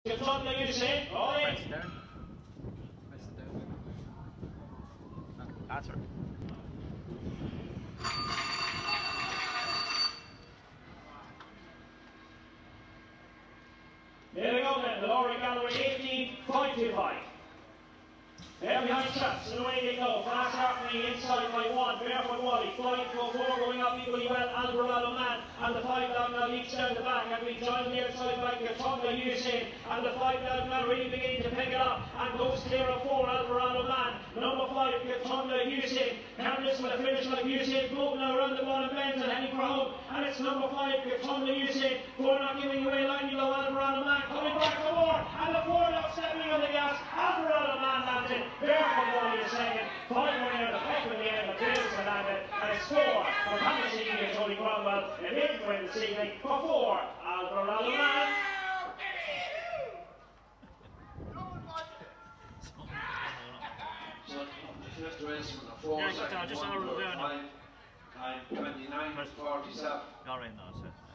Control you say, all in. Press down. Press down. That's her. There we go then, the Laurie Gallery 18.25. There behind straps, and away they go. Fast happening inside by one. Barefoot Wally, flying to a four, going up equally well. Alvarado Man, and the 5 down now leaps down the back. And we join the outside back, Katonga Usain, and the 5 down now really beginning to pick it up. And goes clear of 4, Alvarado Man. Number 5, Katonga Usain. Candice with a finish like Usain. Both now around the ball and bends and heading for home. And it's number 5, Katonga Usain. 4 not giving away line below Alvarado Man. Coming back for more. And the 4 now stepping on the gas. Alvarado Man landed. Barefoot Wally is second. 5 more near the back of the end. The Tails are landed. And it's 4 for Thomas Egan and Tony Cromwell. And 8 for this evening for 4, Alvarado Man. So the fifth race from the 4, Yeah, just out of the 5, time 29:47. You're in now, sir.